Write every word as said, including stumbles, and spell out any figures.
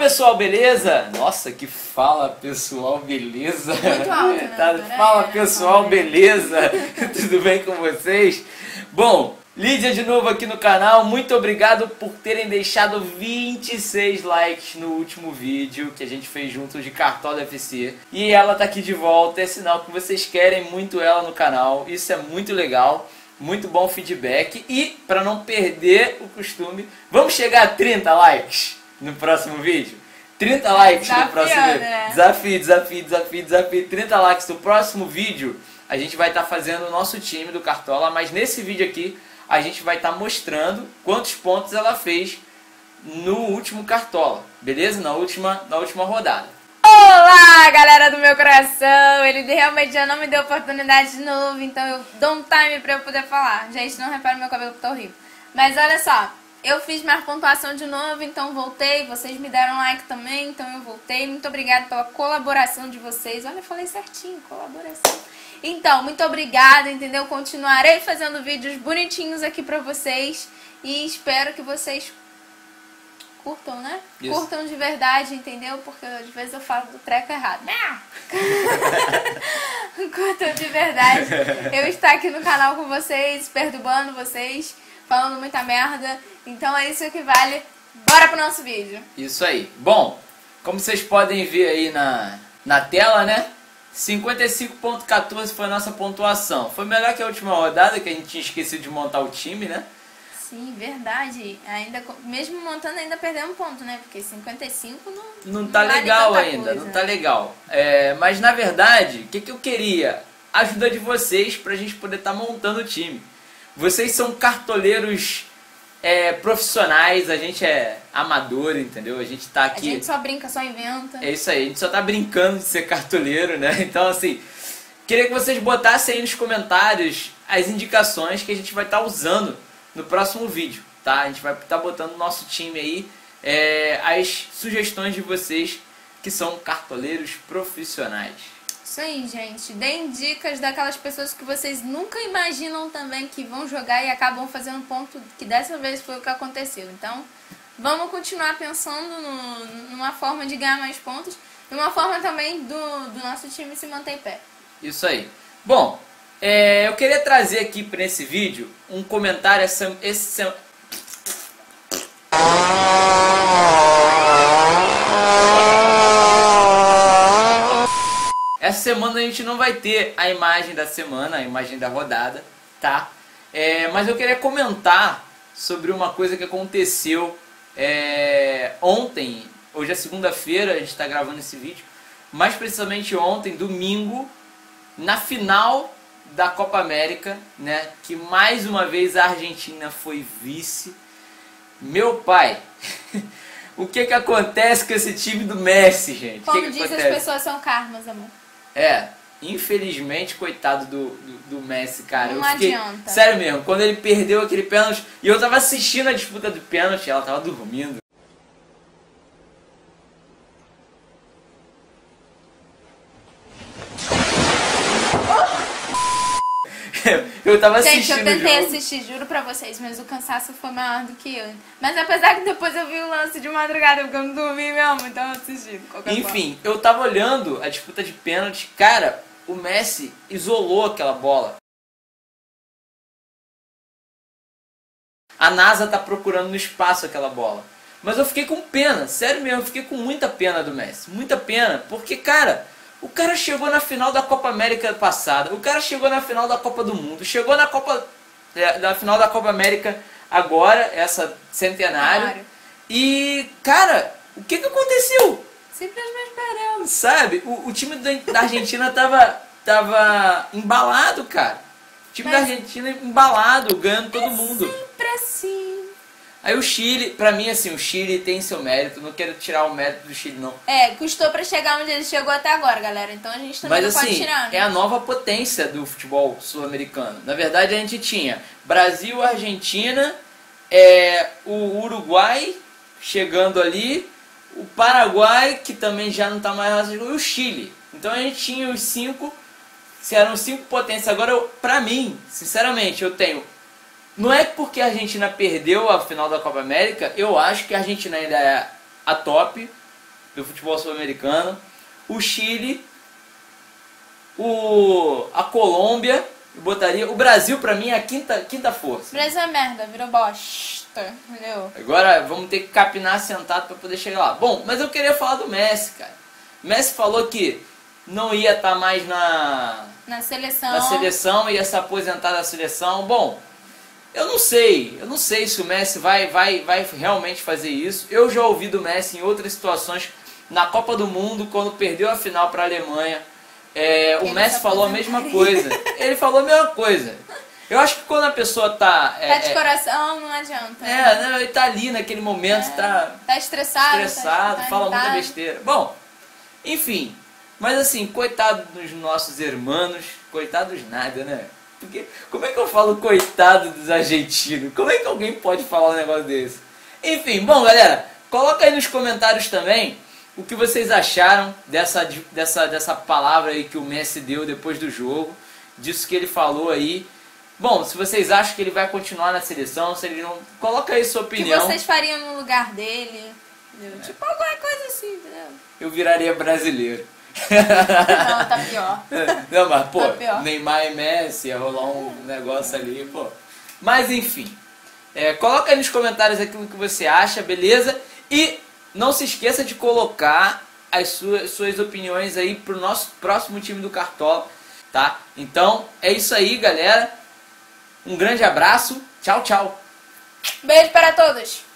pessoal, beleza? Nossa, que fala pessoal, beleza? Muito alto, né? Tá, fala pessoal, beleza? Tudo bem com vocês? Bom, Lídia de novo aqui no canal, muito obrigado por terem deixado vinte e seis likes no último vídeo que a gente fez juntos de Cartola F C. E ela tá aqui de volta, é sinal que vocês querem muito ela no canal, isso é muito legal. Muito bom feedback. E para não perder o costume, vamos chegar a trinta likes no próximo vídeo. trinta likes no próximo vídeo. Né? Desafio, desafio, desafio, desafio. trinta likes no próximo vídeo. A gente vai estar tá fazendo o nosso time do Cartola, mas nesse vídeo aqui a gente vai estar tá mostrando quantos pontos ela fez no último Cartola, beleza? Na última, na última rodada. Olá, galera do meu coração! Ele realmente já não me deu oportunidade de novo, então eu dou um time pra eu poder falar. Gente, não repare meu cabelo que tá horrível. Mas olha só, eu fiz minha pontuação de novo, então voltei. Vocês me deram like também, então eu voltei. Muito obrigada pela colaboração de vocês. Olha, eu falei certinho, colaboração. Então, muito obrigada, entendeu? Continuarei fazendo vídeos bonitinhos aqui pra vocês. E espero que vocês curtam, né? Isso. Curtam de verdade, entendeu? Porque às vezes eu falo do treco errado. Curtam de verdade. Eu estar aqui no canal com vocês, perturbando vocês, falando muita merda. Então é isso que vale. Bora pro nosso vídeo. Isso aí. Bom, como vocês podem ver aí na, na tela, né? cinquenta e cinco ponto quatorze foi a nossa pontuação. Foi melhor que a última rodada, que a gente tinha esquecido de montar o time, né? Sim, verdade. Ainda, mesmo montando, ainda perdemos um ponto, né? Porque cinquenta e cinco não... Não tá não legal vale ainda, coisa, não né? tá legal. É, mas na verdade, o que, que eu queria? Ajuda de vocês pra gente poder estar tá montando o time. Vocês são cartoleiros é, profissionais, a gente é amador, entendeu? A gente tá aqui... A gente só brinca, só inventa. É isso aí, a gente só tá brincando de ser cartoleiro, né? Então assim, queria que vocês botassem aí nos comentários as indicações que a gente vai estar tá usando no próximo vídeo, tá? A gente vai estar tá botando no nosso time aí é, as sugestões de vocês que são cartoleiros profissionais. Isso aí, gente. Deem dicas daquelas pessoas que vocês nunca imaginam também que vão jogar e acabam fazendo ponto, que dessa vez foi o que aconteceu. Então, vamos continuar pensando no, numa forma de ganhar mais pontos e uma forma também do, do nosso time se manter em pé. Isso aí. Bom, É, eu queria trazer aqui para esse vídeo um comentário essa, esse, essa semana a gente não vai ter a imagem da semana, a imagem da rodada, tá? É, mas eu queria comentar sobre uma coisa que aconteceu é, ontem, hoje é segunda-feira, a gente está gravando esse vídeo, mais precisamente ontem, domingo, na final da Copa América, né, que mais uma vez a Argentina foi vice. Meu pai, o que que acontece com esse time do Messi, gente? Como que que diz, acontece? as pessoas são karmas, amor. É, infelizmente, coitado do, do, do Messi, cara. Não eu fiquei, adianta. Sério mesmo, quando ele perdeu aquele pênalti, e eu tava assistindo a disputa do pênalti, ela tava dormindo. Eu tava assistindo. Gente, eu tentei o jogo. assistir, juro pra vocês, mas o cansaço foi maior do que eu. Mas apesar que depois eu vi o lance de madrugada, porque eu não dormi mesmo, então eu assisti. de qualquer Enfim, eu tava olhando a disputa de pênalti, cara, o Messi isolou aquela bola. A NASA tá procurando no espaço aquela bola. Mas eu fiquei com pena, sério mesmo, eu fiquei com muita pena do Messi. Muita pena, porque, cara, o cara chegou na final da Copa América passada, o cara chegou na final da Copa do Mundo, chegou na Copa, é, na final da Copa América agora, essa centenário. Claro. E, cara, o que que aconteceu? Simplesmente perdeu. Sabe, o, o time da, da Argentina tava, tava embalado, cara. O time Mas da Argentina embalado, ganhando todo é mundo. sempre assim. Aí o Chile, pra mim assim, o Chile tem seu mérito, não quero tirar o mérito do Chile não. É, custou pra chegar onde ele chegou até agora, galera. Então a gente também Mas não assim, pode tirar, né? é a nova potência do futebol sul-americano. Na verdade a gente tinha Brasil, Argentina, é, o Uruguai chegando ali, o Paraguai, que também já não tá mais, e o Chile. Então a gente tinha os cinco, se eram cinco potências. Agora, eu, pra mim, sinceramente, eu tenho... Não é porque a Argentina perdeu a final da Copa América, eu acho que a Argentina ainda é a top, do futebol sul-americano, o Chile, o, a Colômbia, eu botaria, o Brasil pra mim é a quinta, quinta força. O Brasil é merda, virou bosta, entendeu? Agora vamos ter que capinar sentado pra poder chegar lá. Bom, mas eu queria falar do Messi, cara. O Messi falou que não ia estar mais na, Na seleção. na seleção, ia se aposentar da seleção. Bom, eu não sei, eu não sei se o Messi vai, vai, vai realmente fazer isso. Eu já ouvi do Messi em outras situações, na Copa do Mundo, quando perdeu a final para a Alemanha, é, o Ele Messi se falou a mesma coisa. Ele falou a mesma coisa. Eu acho que quando a pessoa tá... É, Tá de é, coração, não adianta. é, não, ele tá ali naquele momento, É, tá tá estressado, estressado, tá, tá fala muita irritado. besteira. Bom, enfim, mas assim, coitado dos nossos irmãos, coitados nada, né? Porque como é que eu falo coitado dos argentinos? Como é que alguém pode falar um negócio desse? Enfim, bom galera, coloca aí nos comentários também o que vocês acharam dessa, dessa, dessa palavra aí que o Messi deu depois do jogo, disso que ele falou aí. Bom, se vocês acham que ele vai continuar na seleção, se ele não... Coloca aí sua O que opinião. vocês fariam no lugar dele? Entendeu? É. Tipo alguma coisa assim, entendeu? Eu viraria brasileiro. Não, tá pior. Não, mas pô, Tá pior. Neymar e Messi, ia rolar um negócio ali, pô. Mas enfim, é, coloca aí nos comentários aquilo que você acha, beleza? E não se esqueça de colocar as suas, suas opiniões aí pro nosso próximo time do Cartola, tá? Então, é isso aí, galera. Um grande abraço. Tchau, tchau. Beijo para todos.